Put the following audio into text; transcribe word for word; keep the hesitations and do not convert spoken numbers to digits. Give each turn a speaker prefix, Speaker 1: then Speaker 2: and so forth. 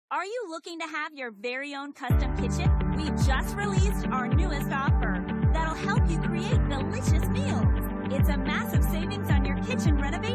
Speaker 1: Are you looking to have your very own custom kitchen? We just released our newest offer that'll help you create delicious meals. It's a massive savings on your kitchen renovation.